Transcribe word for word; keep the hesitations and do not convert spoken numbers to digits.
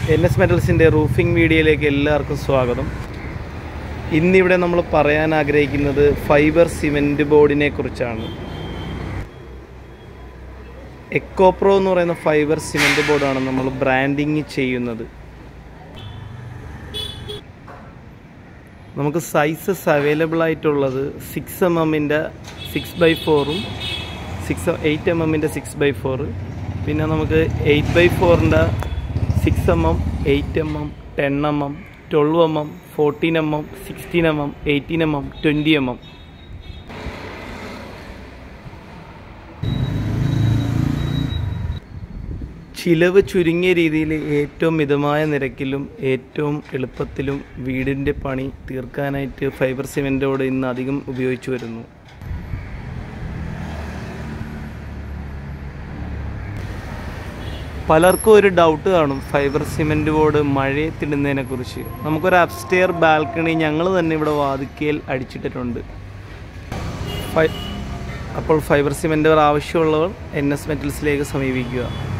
N S മെറ്റൽസിൻ്റെ roofing വീഡിയോയിലേക്ക് എല്ലാവർക്കും സ്വാഗതം. ഇന്നിവിടെ നമ്മൾ പറയാൻ ആഗ്രഹിക്കുന്നത് ഫൈബർ സിമെൻറ്റ് ബോർഡിനെ കുറിച്ചാണ്. എക്കോപ്രോ എന്ന് പറയുന്ന ഫൈബർ സിമെൻറ്റ് ബോർഡാണ് നമ്മൾ ബ്രാൻഡിങ് ചെയ്യുന്നത്. നമുക്ക് സൈസസ് അവൈലബിൾ ആയിട്ടുള്ളത് സിക്സ് എം എമ്മിൻ്റെ സിക്സ് ബൈ ഫോറും സിക്സ് എയ്റ്റ് എം എമ്മിൻ്റെ സിക്സ് ബൈ ഫോറ്, പിന്നെ നമുക്ക് എയ്റ്റ് ബൈ ഫോറിൻ്റെ six M M, eight M M, ten M M, twelve M M, fourteen M M, sixteen M M, eighteen M M, twenty M M. ചിലവ് ചുരുങ്ങിയ രീതിയിൽ ഏറ്റവും മിതമായ നിരക്കിലും ഏറ്റവും എളുപ്പത്തിലും വീടിൻ്റെ പണി തീർക്കാനായിട്ട് ഫൈബർ സിമെൻറ്റോട് ഇന്ന് അധികം ഉപയോഗിച്ചു വരുന്നു. പലർക്കും ഒരു ഡൗട്ട് കാണും ഫൈബർ സിമെൻറ്റ് ബോർഡ് മഴയത്തിടുന്നതിനെക്കുറിച്ച്. നമുക്കൊരു അപ്സ്റ്റെയർ ബാൽക്കണി ഞങ്ങൾ തന്നെ ഇവിടെ വാതിക്കയിൽ അടിച്ചിട്ടിട്ടുണ്ട്. ഫൈ അപ്പോൾ ഫൈബർ സിമെൻറ്റ് ആവശ്യമുള്ളവർ എൻ എസ് മെറ്റൽസിലേക്ക് സമീപിക്കുക.